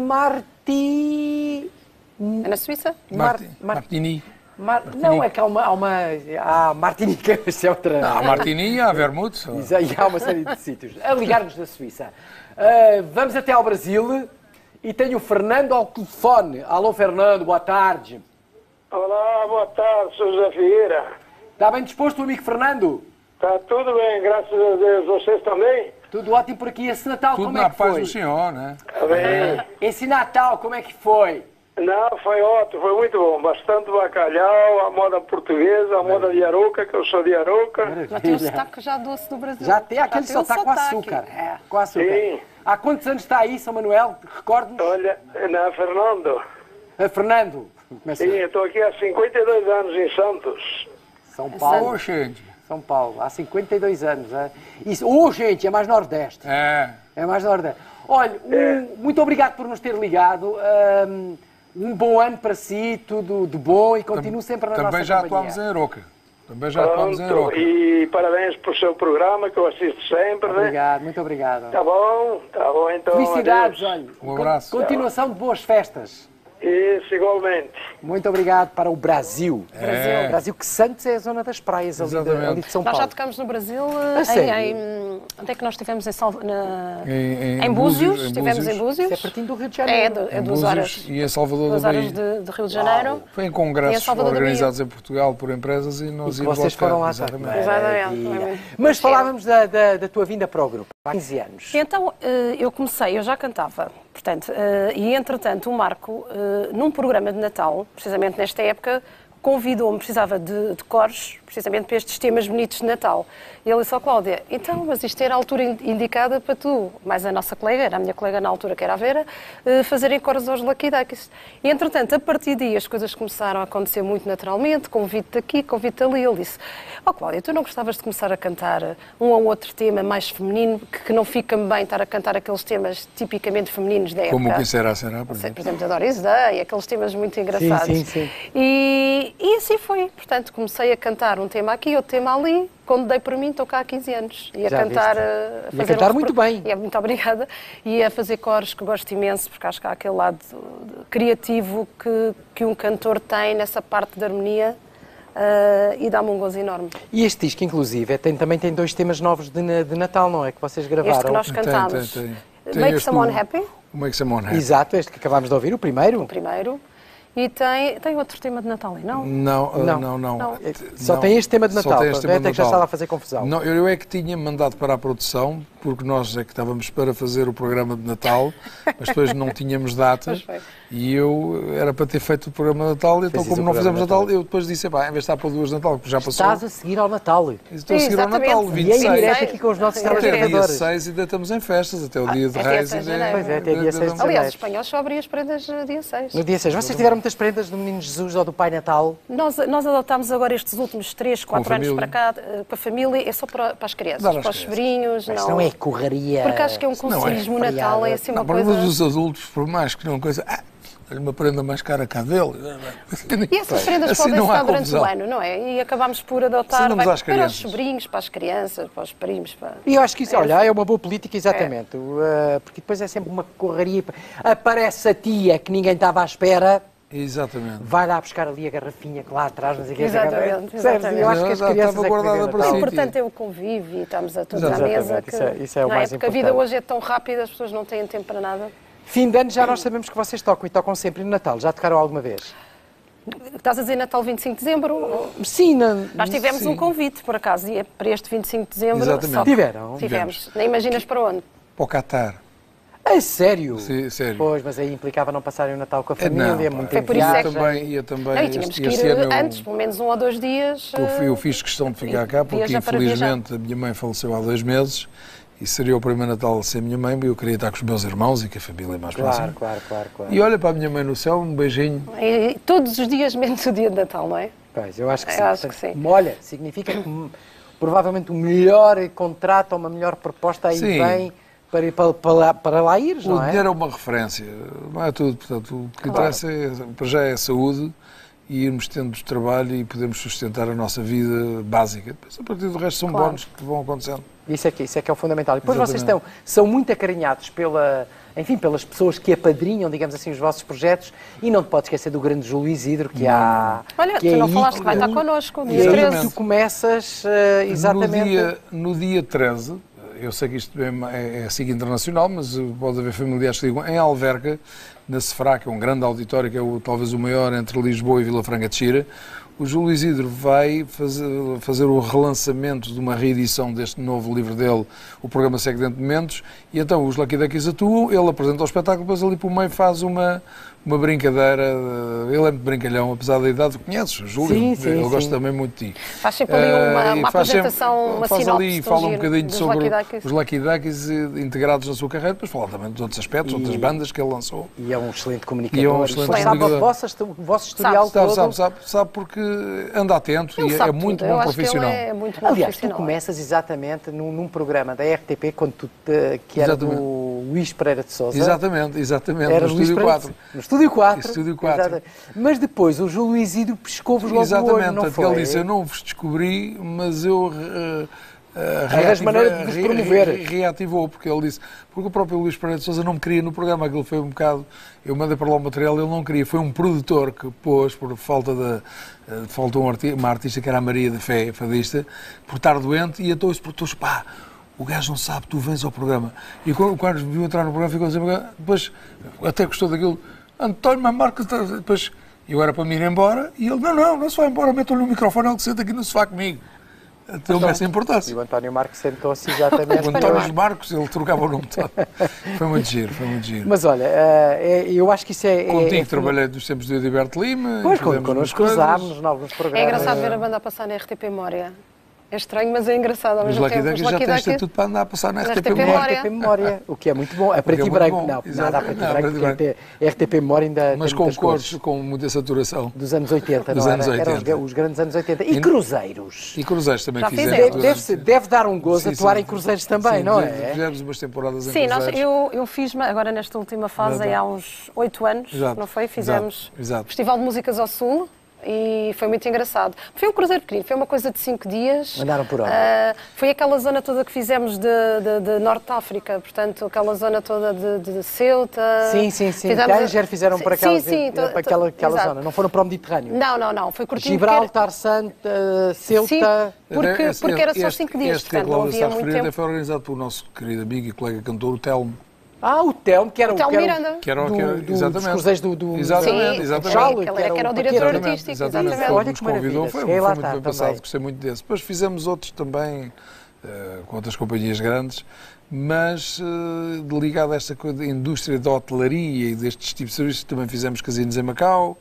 Marti... É na Suíça? Mar... Marti- Mar... Martini. Mar... Não, é que há uma... Há, uma... há Martinica, isso é outra... Há Martini, há Vermouth. E há uma série de sítios. A ligar-nos da Suíça. Ah, vamos até ao Brasil e tenho o Fernando ao telefone. Alô, Fernando, boa tarde. Olá, boa tarde, sou José Vieira. Está bem disposto, amigo Fernando? Está tudo bem, graças a Deus. Vocês também? Tudo ótimo por aqui. Esse Natal, Tudo como na é que paz foi? do Senhor, né? Está bem. Esse Natal, como é que foi? Não, foi ótimo, foi muito bom. Bastante bacalhau, a moda portuguesa, a moda de Arouca, que eu sou de Arouca. Já tem o sotaque já doce do Brasil. Já tem aquele tem o sotaque com sotaque. açúcar. É, com açúcar. Sim. Há quantos anos está aí, São Manuel? Recordo-nos. Olha, na Fernando. Ah, Fernando. Começa. Sim, eu estou aqui há cinquenta e dois anos em Santos. São Paulo. Ô, gente. São Paulo. Há cinquenta e dois anos. É? Isso. Oh, gente, é mais Nordeste. É. É mais Nordeste. Olha, um- muito obrigado por nos ter ligado. Um, um bom ano para si, tudo de bom e continue sempre na nossa Também já companhia. atuámos em Aroca. Também já atuámos em Pronto, Aroca. e parabéns pelo seu programa, que eu assisto sempre, né? Obrigado, muito obrigado. Tá bom, tá bom, então. Felicidades, adeus. olha. Um abraço. Con- Continuação de boas festas. Isso, igualmente. Muito obrigado para o Brasil. É. O Brasil, que Santos é a zona das praias ali de, Exatamente. ali de São Nós Paulo. já tocamos no Brasil eh, em, sério? em- onde é que nós estivemos em, Salva, na, Em- em em Búzios, Búzios, em estivemos Búzios. em Búzios. Isso é pertinho do Rio de É, Janeiro. do- é Em duas Búzios horas, e em Salvador duas da horas Bahia. de, de Rio de Janeiro. Foi em E em congressos Salvador da organizados em Portugal por empresas e nós E que íamos vocês tocar. foram lá Exatamente. também. Exatamente. Maravilha. Mas falávamos da, da, da tua vinda para o grupo, há quinze anos. E então eh, eu comecei, eu já cantava, portanto, eh, e entretanto o Marco, eh, num programa de Natal, precisamente nesta época, convidou-me, precisava de, de coros, precisamente para estes temas bonitos de Natal. E ele disse, ó Cláudia, então, mas isto era a altura in- indicada para tu, mais a nossa colega, era a minha colega na altura, que era a Vera, eh, fazerem coros aos Lucky Ducks. E entretanto, a partir daí as coisas começaram a acontecer muito naturalmente, convite-te aqui, convite-te ali. Ele disse, ó Cláudia, tu não gostavas de começar a cantar um ou outro tema mais feminino, que, que não fica bem estar a cantar aqueles temas tipicamente femininos da época? Como o que será, será, por Sei, exemplo. por exemplo, da Doris Day, aqueles temas muito engraçados. sim, sim. E, e assim foi. Portanto, comecei a cantar um tema aqui, outro tema ali. Quando dei por mim, estou cá há quinze anos. E a Já cantar... viste? eh, A E a fazer cantar um muito repro- bem. E é, muito obrigada. E a fazer coros que gosto imenso, porque acho que há aquele lado de- criativo que, que um cantor tem nessa parte da harmonia. eh, e dá-me um gozo enorme. E este disco, inclusive, é- tem, também tem dois temas novos de, na- de Natal, não é? Que vocês gravaram. Este que nós Tem, cantámos. tem, tem. Tem Make este Someone do- Happy, O Make Someone Happy. Exato, este que acabámos de ouvir, o primeiro. o primeiro. E tem, tem outro tema de Natal, aí, não? Não, uh, Não. não, não. Não. Só Não. tem este tema de Só Natal. tem este Até tema de que já Natal. estava a fazer confusão. Não, eu é que tinha mandado para a produção, porque nós é que estávamos para fazer o programa de Natal, mas depois não tínhamos datas, Pois foi. E eu era para ter feito o programa de Natal, então Fez como o não programa fizemos de Natal, Natal. eu depois disse, pá, em vez de estar para duas de Natal, porque já passou, Estás a seguir ao Natal. estou a seguir ao Exatamente. Natal, E vinte em e seis. direto aqui com os nossos Até Até dia telespectadores. seis ainda estamos em festas, até o dia de até Reis. seis de ainda- janeiro. Pois é, até dia ainda- seis de ainda- Aliás, janeiro. os espanhóis só abrem as prendas no dia seis. No dia seis. Vocês tiveram muitas prendas do Menino Jesus ou do Pai Natal? Nós, nós adotámos agora estes últimos três, quatro anos família. para cá, eh, com a família, é só para, para as crianças, Dar às para os crianças. sobrinhos. Mas não, não é correria. Porque acho que é um Não é. consumismo Natal, é assim uma Não, para coisa... os adultos, por mais que não coisa, ah, olha, uma prenda mais cara cá dele. E essas prendas Assim podem não há estar durante confusão. o ano, não é? E acabamos por adotar Assim damos vai, às para os crianças. sobrinhos, para as crianças, para os primos. Para... E eu acho que isso, olha, é uma boa política, exatamente. Uh, porque depois é sempre uma correria. Aparece a tia que ninguém estava à espera, Exatamente. vai lá buscar ali a garrafinha que lá atrás, não sei o que. Exatamente, Percebes? exatamente. Eu acho que as Já crianças estava é que guardada vivem para Natal. O si. importante é o convívio e estamos a todos à Exatamente, mesa. Que, isso é- isso é o não mais Porque a vida importante. hoje é tão rápida, as pessoas não têm tempo para nada. Fim de ano já nós sabemos que vocês tocam e tocam sempre no Natal. Já tocaram alguma vez? Estás a dizer Natal vinte e cinco de dezembro? Sim, na... Nós tivemos Sim. um convite, por acaso, e é para este vinte e cinco de dezembro. Exatamente. só que Tiveram? Tivemos. Nem imaginas para onde. Para o Qatar. É sério? Sim, sério. Pois, mas aí implicava não passarem o Natal com a É, família, pá, muito Foi em por isso é eu que- viagem. também, ia também, Não, e tínhamos este, que ir este ano eu- antes, pelo menos um ou dois dias. Eu, fui- eu eh, fiz questão de ficar cá porque viajar para infelizmente a minha mãe faleceu há dois meses e seria o primeiro Natal sem a minha mãe, mas eu queria estar com os meus irmãos e com a família mais Claro, próxima. claro, claro, claro. E olha para a minha mãe no céu, um beijinho. e todos os dias, menos o dia de Natal, não é? Pois, eu acho que Eu sim. acho que sim. Olha, significa que hum, provavelmente o melhor contrato ou uma melhor proposta aí Sim. vem para, para, para, lá, para lá ires, O não é? dinheiro é uma referência, não é tudo. Portanto, o que interessa é, para já é a saúde e irmos tendo trabalho e podermos sustentar a nossa vida básica. Depois, a partir do resto, são Claro. bónus que vão acontecendo. Isso é que, isso é que é o fundamental. E depois vocês estão, Exatamente. são muito acarinhados pela, enfim, pelas pessoas que apadrinham, digamos assim, os vossos projetos e não te podes esquecer do grande Júlio Isidro, que há... Olha, que tu é não aí falaste que vai estar tu- connosco, E dia é aí treze. que tu começas eh, exatamente... No dia, no dia treze, eu sei que isto é, é, é SIC internacional, mas uh, pode haver familiares que digam, em Alverca, na Sefra, que é um grande auditório, que é o, talvez o maior entre Lisboa e Vila Franca de Xira, o Júlio Isidro vai fazer, fazer o relançamento de uma reedição deste novo livro dele, o programa Segue Dentro de Momentos, e então os Lucky Duckies atuam, ele apresenta o espetáculo, depois ali por meio faz uma, uma brincadeira, ele é muito brincalhão, apesar da idade, conheces o Júlio? Sim, sim, ele sim. gosta também muito de ti. Faz sempre ali uma, Eh, e uma faz sempre- apresentação, uma faz sinopse ali, tão fala um giro bocadinho dos sobre Lucky Duckies. os Lucky Duckies eh, integrados na sua carreira, depois fala também de outros aspectos, E- outras bandas que ele lançou. E é um excelente comunicador. E é um excelente Sabe comunicador. a vossa, o vosso historial Sabe, todo. Sabe, sabe, sabe, sabe porque anda atento Ele e é, sabe é muito tudo. bom Eu acho que ele profissional. é muito bom Aliás, tu profissional. começas exatamente num, num programa da R T P, quando tu te- que era Exatamente. do Luís Pereira de Sousa. Exatamente, exatamente, Era no Luís Estúdio Pereira de- quatro. No Estúdio quatro. Estúdio quatro. Exatamente. Mas depois o Júlio Isidro pescou-vos logo o olho, Exatamente, não tanto que foi? ele disse, eu não vos descobri, mas eu uh, uh, Arranjas maneira de vos re- promover. re- reativou, porque ele disse, porque o próprio Luís Pereira de Sousa não me queria no programa, aquilo foi um bocado, eu mandei para lá o material, ele não queria, foi um produtor que pôs, por falta de, uh, faltou um arti uma artista que era a Maria de Fé, fadista, por estar doente, e então esse produtor disse, pá, o gajo não sabe, tu vens ao programa. E quando, quando me viu entrar no programa, ficou a dizer, depois até gostou daquilo, António, mas marca, depois eu era para me ir embora, e ele, não, não, não se vai embora, metam-lhe o microfone, ele que senta aqui no sofá comigo. Então, essa E importância. o António Marcos sentou-se exatamente. O António Marcos, ele trocava o nome todo. Foi muito giro, foi muito giro. Mas olha, eh, é- eu acho que isso é... é- Contigo é- trabalhei dos tempos do Ediberto Lima. Pois, fizemos quando umas connosco coisas. cruzámos em alguns programas. É engraçado ver a banda a passar na R T P Memória. É estranho, mas é engraçado ao Os mesmo Lucky tempo. Duckies Os já Lucky têm Duckies- estatuto para andar a passar na Na R T P R T P Na Memória. R T P Memória, o que é muito bom. A preto é e muito branco, bom. não, Exato. nada a preto Não, e branco, preto e porque a R T P Memória ainda Mas tem com muitas cores, cores. com muita saturação. Dos anos oitenta, Dos não anos era? Eram os, oitenta. os grandes anos oitenta. E E- cruzeiros. E cruzeiros também Já fizemos. fizemos. Deve, deve, ser- deve dar um gozo Sim, atuar sim. em cruzeiros também, Sim, não fizemos- é? Fizemos umas temporadas em Sim, nós, cruzeiros. eu, eu fiz ma- agora nesta última fase, Exato. aí há uns oito anos, Exato. não foi? Fizemos Exato. Exato. Festival de Músicas ao Sul e foi muito engraçado. Foi um cruzeiro pequenino, foi uma coisa de cinco dias. Andaram por onde? Ah, foi aquela zona toda que fizemos de, de, de Norte de África, portanto, aquela zona toda de, de Ceuta. Sim, sim, sim. Fizemos- Tanger fizeram para aquela, sim, sim, para aquela, aquela exato. zona. Não foram para o Mediterrâneo. Não, não, não, foi curtinho. Gibraltar, Santa, Ceuta. Sim, porque, Este- porque era só este- cinco dias, Este que a portanto, não Cláudia está havia a muito referir até tempo. foi organizado pelo nosso querido amigo e colega cantor, o Telmo. Ah, o Telmo, que era O Telmo que era Miranda. Que era, o- do, que era, do, dos exatamente. cruzeiros do... do Exatamente, Sim, exatamente. Charlie, Ele era que era o diretor paquete. artístico, exatamente. exatamente. Olha Nos que maravilha, convidou, foi, cheguei foi lá muito estar bem também. passado, gostei muito desse. Depois fizemos outros também, uh, com outras companhias grandes, mas uh, ligado a esta coisa da indústria da hotelaria e destes tipos de serviços, também fizemos casinos em Macau.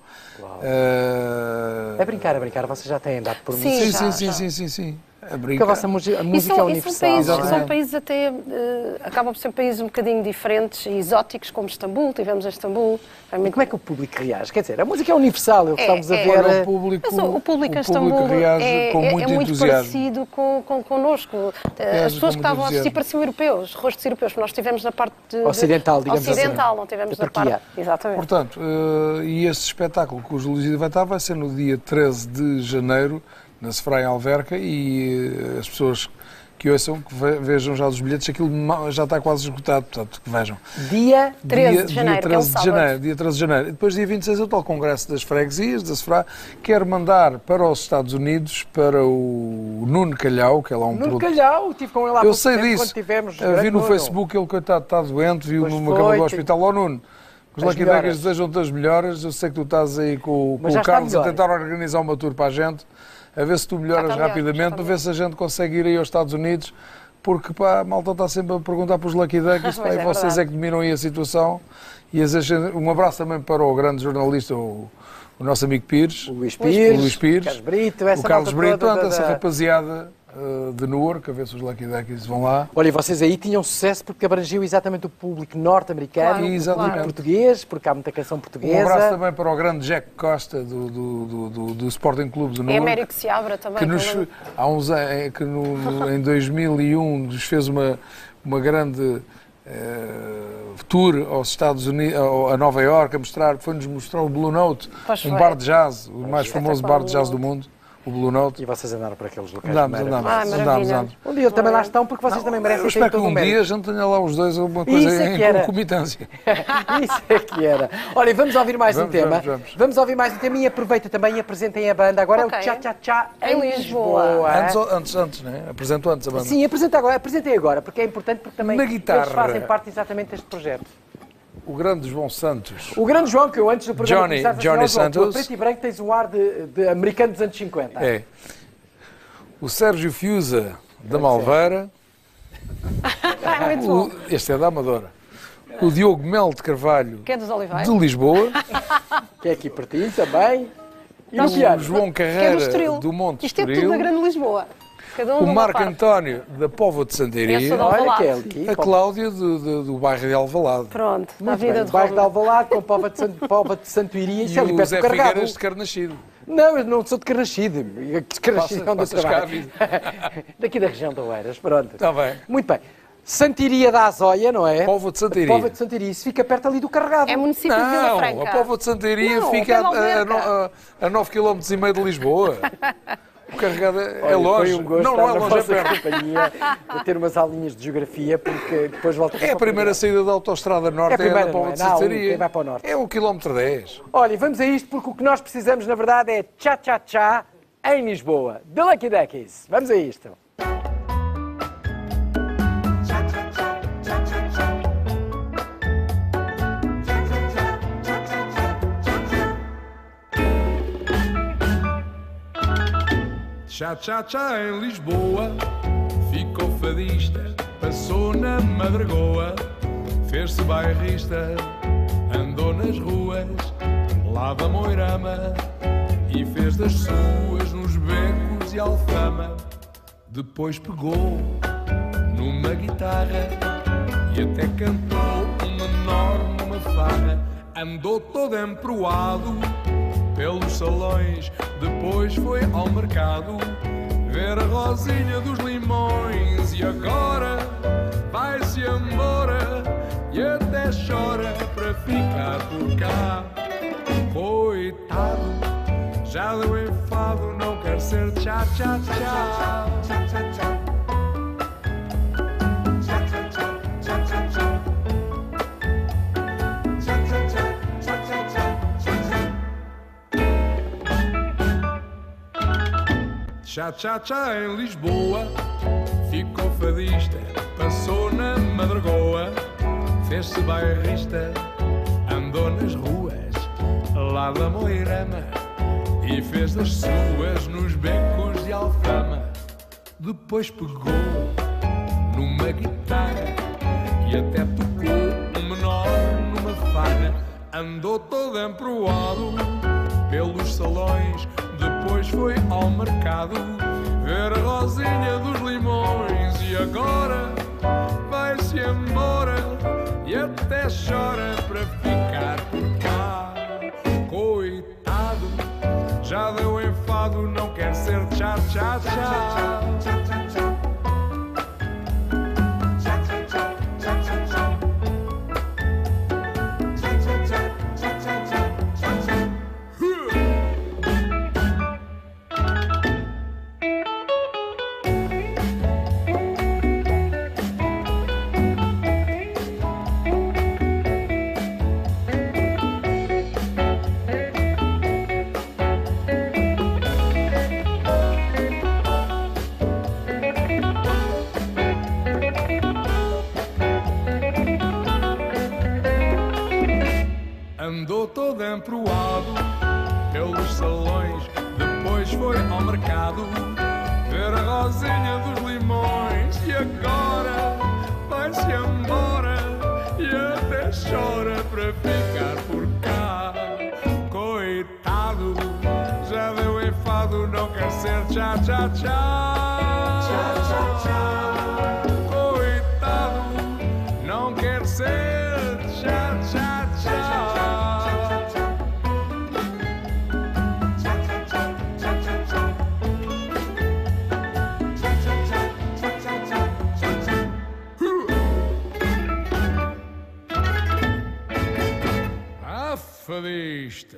Uh, a brincar, a brincar, vocês já têm andado por Sim, música. sim, já, sim, já. sim, sim, sim, sim. A Porque brincar. a vossa música, a E música são, é e são universal. países, não é? são países até, eh, acabam por ser países um bocadinho diferentes e exóticos, como Istambul, tivemos em Istambul. E como é que o público reage? Quer dizer, a música é universal, eu É, estamos a é. ver... Olha, o público, Mas o, o público em o Istambul público reage é, com é- muito é muito entusiasmo. parecido com, com, connosco. Eh, Reage As pessoas com que estavam a muito assistir entusiasmo. pareciam europeus, rostos europeus. Nós estivemos na parte de, de- Ocidental, digamos assim. ocidental, não tivemos Da na parte... Turquia. Exatamente. Portanto, eh, e esse espetáculo que o Júlio vai estar vai ser no dia treze de janeiro, na Sephora em Alverca, e eh, as pessoas que ouçam, que ve- vejam já os bilhetes, aquilo ma- já está quase esgotado, portanto, que vejam. Dia... treze Dia- de janeiro, dia que é um treze de sábado. janeiro, dia treze de janeiro. E depois, dia vinte e seis, é o tal congresso das freguesias, da Sephora, quer mandar para os Estados Unidos, para o Nuno Calhau, que é lá um No produto. Calhau, estive com ele há Eu pouco sei tempo, disso. quando tivemos... Eu vi grande no Nuno. Facebook, ele, coitado, está doente, viu Pois numa foi, cama do tem- hospital. Ó Nuno, os As Lucky melhoras. Duckies desejam-te as melhoras. Eu sei que tu estás aí com, com Mas já o está Carlos a melhor. tentar organizar uma tour para a gente, a ver se tu melhoras Já está melhor, já rapidamente, está para ver se a gente consegue ir aí aos Estados Unidos, porque pá, a malta está sempre a perguntar para os Lucky Duckies, pá, Mas e é vocês verdade. é que dominam aí a situação. E às vezes, um abraço também para o grande jornalista, o, o nosso amigo Pires. O Luís O Pires, Luís Pires, Carlos Brito, essa o Carlos malta Brito, toda portanto, da- essa da- rapaziada uh, de Newark, a ver se os Lucky Duckies vão lá. Olha, e vocês aí tinham sucesso porque abrangiu exatamente o público norte-americano, Claro, Exatamente. e português, porque há muita canção Um portuguesa. abraço também para o grande Jack Costa do, do, do, do, do Sporting Clube do É Newark, Américo Seabra também. que, nos, também. há uns, an- que no, no- em dois mil e um nos fez uma, uma grande eh, tour aos Estados Unidos, a Nova Iorque, a mostrar, foi-nos mostrar o Blue Note, Pois um foi. bar de jazz, o mais famoso espetacular, bar de Blue jazz do mundo, o Blue Note. E vocês andaram por aqueles locais Andámos, maravilhosos. andámos, Ah, andámos, maravilha. andámos. Um dia também lá estão, porque vocês também merecem Eu ter espero que todo o um mérito. dia a gente tenha lá os dois alguma Isso coisa é em que era. concomitância. Isso é que era. Olha, e vamos ouvir mais um Vamos, tema. vamos, vamos. ouvir mais um tema e aproveita também e apresentem a banda. Agora Ok. é o Tchá Tchá Tchá Em em Lisboa. Lisboa. Antes, antes, antes, né? Apresento antes a banda. Sim, apresenta agora, apresentei agora, porque é importante, porque também Na eles guitarra. fazem parte exatamente deste projeto. O grande João Santos. O grande João, que eu antes do programa Johnny- começasse a Johnny falar, João, tu a Santos. preto e branco tens um ar de, de americano dos anos cinquenta. É. O Sérgio Fiusa, da Malveira. Ah, muito bom. O, este é da Amadora. O Diogo Mel de Carvalho, Que é dos Olivais. de Lisboa. Que é aqui pertinho também. E O no piano. João Que é do Carreira, Estoril. do Monte Isto é tudo Estoril. da Grande Lisboa. Cada um O numa Marco parte. António, da Póvoa de Eu sou Santaria. de Olha Alvalade. que é aqui. A Cláudia, do, do, do bairro de Alvalade. Pronto, na Muito bem, vida o de bairro de Roma. Alvalade com Póvoa de, Sant... Póvoa de Santoiria. E Isso é ali o perto Zé do Carregado. Figueiras de Carnascido. Não, eu não sou de Carnascido. De Carnascido é onde eu Passas cá a trabalho. vida. Daqui da região de Oeiras, pronto. Está bem. Muito bem. Santiria da Azóia, não é? Póvoa de Santaria. Póvoa de Santiria. Isso fica perto ali do Carregado. É município de Vila Não, Franca. a Póvoa de Santaria Não, fica ao pé de a, a, Alverca. a, a nove quilómetros e meio de Lisboa. O Carregado é Olha, longe. Foi um gosto não, estar não é na longe, é vossa perto. companhia, a ter umas aulinhas de geografia, porque depois volta É a primeira saída da Autostrada Norte, É a primeira, da Póvoa não é? de Não, há um, Santaria. quem vai para o norte. É o quilómetro dez. Olha, e vamos a isto, porque o que nós precisamos, na verdade, é Tchá Tchá Tchá em Lisboa. The Lucky Duckies. Vamos a isto. Tchá, tchá, tchá em Lisboa, ficou fadista, passou na Madragoa, fez-se bairrista, andou nas ruas, lá da Moirama, e fez das suas nos becos e Alfama. Depois pegou numa guitarra e até cantou um menor numa farra. Andou todo emproado pelos salões, depois foi ao mercado ver a Rosinha dos Limões. E agora vai-se embora e até chora para ficar por cá. Coitado, já deu enfado, não quer ser tchá, tchá, tchá. Tchá, tchá, tchá em Lisboa, ficou fadista, passou na Madragoa, fez-se bairrista, andou nas ruas, lá da Moirama, e fez das suas nos becos de Alfama. depois pegou numa guitarra e até tocou um menor numa farra. Andou todo emproado pelos salões, depois foi ao mercado ver a Rosinha dos Limões. E agora vai-se embora e até chora para ficar por cá. Coitado, já deu enfado, não quer ser tchá tchá tchá. Andou todo emproado pelos salões, depois foi ao mercado ver a Rosinha dos Limões. E agora vai-se embora e até chora para ficar por cá. Coitado, já deu enfado, não quer ser tchá tchá tchá. Tchá tchá tchá. Coitado, não quer ser tchá tchá tchá. Fadista.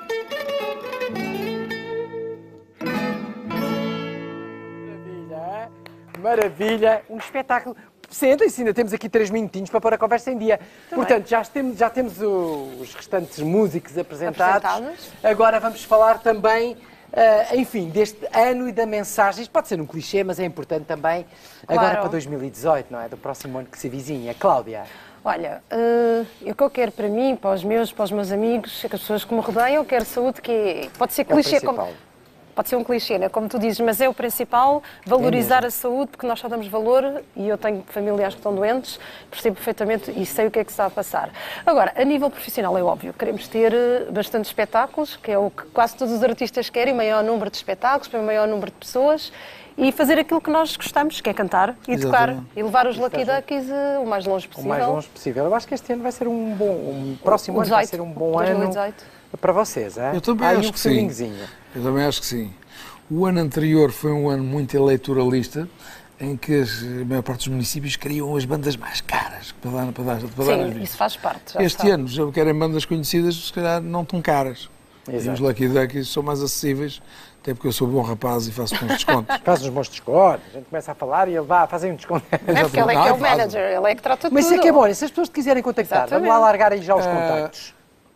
Maravilha, é? Maravilha, um espetáculo. Sentem-se, ainda temos aqui três minutinhos para pôr a conversa em dia. Também. Portanto, já temos, já temos o- os restantes músicos apresentados. Apresentados. Agora vamos falar também, ah, enfim, deste ano e da mensagem. Isto pode ser um clichê, mas é importante também. Agora Claro. para dois mil e dezoito, não é? Do próximo ano que se vizinha. Cláudia. Olha, eh, o que eu quero para mim, para os meus, para os meus amigos, que as pessoas que me rodeiam, eu quero saúde, que é- pode ser É o clichê, como, principal. pode ser um clichê, né? Como tu dizes, mas é o principal, valorizar a saúde, porque nós só damos valor, e eu tenho familiares que estão doentes, percebo perfeitamente e sei o que é que se está a passar. Agora, a nível profissional é óbvio, queremos ter eh, bastante espetáculos, que é o que quase todos os artistas querem, maior número de espetáculos, para o maior número de pessoas, e fazer aquilo que nós gostamos, que é cantar e tocar, Exatamente. e levar os Lucky Duckies eh, o mais longe O possível. mais longe possível. Eu acho que este ano vai ser um bom. Um próximo O ano vai dezoito, ser um bom dois mil e ano dezoito. para vocês, é? Eu também Há aí acho um que sim. feelingzinho. Eu também acho que sim. O ano anterior foi um ano muito eleitoralista, em que as- a maior parte dos municípios queriam as bandas mais caras para dar, para dar, para dar às Sim, vezes. isso faz parte. Já Este está. ano já querem bandas conhecidas, se calhar não tão caras. E os Exato. Lucky Duckies são mais acessíveis, até porque eu sou bom rapaz e faço bons descontos. Faz uns bons descontos, a gente começa a falar e ele vai fazer um desconto. É porque ele é que é o Não, faz. manager, ele é que trata Mas tudo. isso é que é bom, e se as pessoas te quiserem contactar, vamos lá Exatamente. largar aí já os Eh, contactos.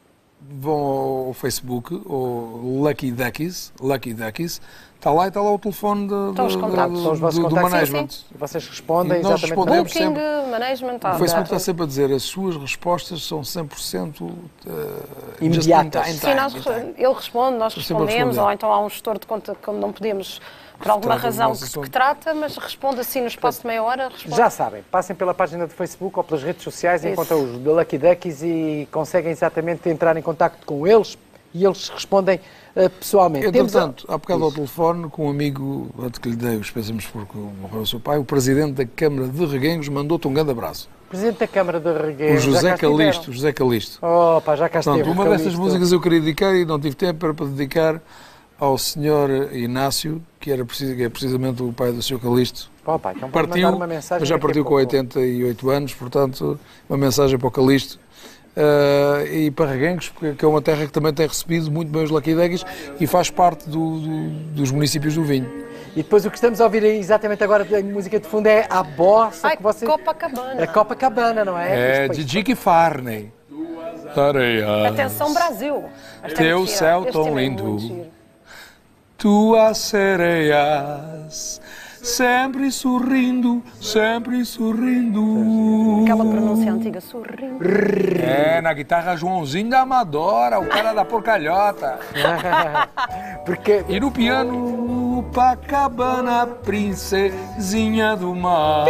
Vão ao Facebook, ou Lucky Duckies, Lucky Duckies, está lá e está lá o telefone de, Estão os de- contactos. de- São os vossos do, do contactos. management. Sim, E vocês respondem E nós exatamente. respondemos. Booking, sempre. management, tá, O Facebook tá. está sempre a dizer as suas respostas são cem por cento uh, Imediatas. just in Sim, nós, time, in time. ele responde, nós Estou sempre a respondemos, responder. ou então há um gestor de conta que não podemos, por alguma trata do razão, nosso que, assunto. que trata, mas responde assim no espaço de meia hora. Responde. Já sabem, passem pela página do Facebook ou pelas redes sociais, Isso. encontram os da Lucky Duckies e conseguem exatamente entrar em contacto com eles e eles respondem eh, pessoalmente. Temos a- Entretanto, há bocado ao telefone, com um amigo, antes que lhe dei os pésamos porque morreu o seu pai, o presidente da Câmara de Reguengos mandou-te um grande abraço. Presidente da Câmara de Reguengos. O José já cá estiveram. Calisto, José Calisto. Opa, já cá esteve. Pronto, uma Calisto. destas músicas eu queria dedicar e não tive tempo, era para dedicar ao senhor Inácio, que, era preciso, que é precisamente o pai do senhor Calisto. Opa, então pode Partiu, mandar uma mensagem mas já daqui a partiu com pouco. oitenta e oito anos, portanto, uma mensagem para o Calisto. Uh, e para Reguengos, porque que é uma terra que também tem recebido muito bem os Lucky Duckies e faz parte do- do- dos municípios do vinho. E depois o que estamos a ouvir aí exatamente agora em música de fundo é a bossa Ai, que você... Copacabana. É Copacabana, não é? É Isto- de Dick Farney. Tareia. Atenção, Brasil. Esta é Teu muito gira. céu Este tão tema é lindo. muito giro. Tuas sereias, sempre sorrindo, sempre sorrindo. Aquela pronúncia antiga, sorrindo. É, na guitarra Joãozinho da Amadora, o cara da porcalhota. Porque E no piano, Copacabana, princesinha do mar.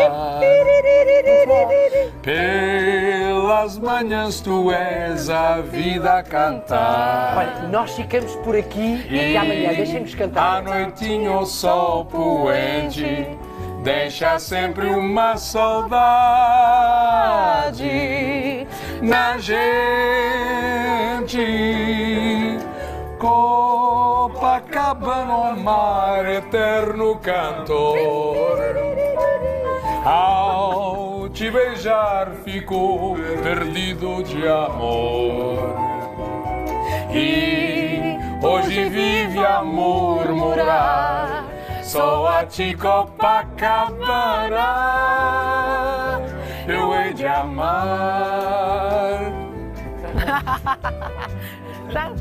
Pelas manhãs tu és a vida a cantar. Olha, nós ficamos por aqui e amanhã deixem-nos cantar. À noitinha o sol poente deixa sempre uma saudade na gente. Copacabana, o mar eterno cantor, ao te beijar ficou perdido de amor. E hoje vive a murmurar, só a ti Copacabana eu hei de amar. Tá?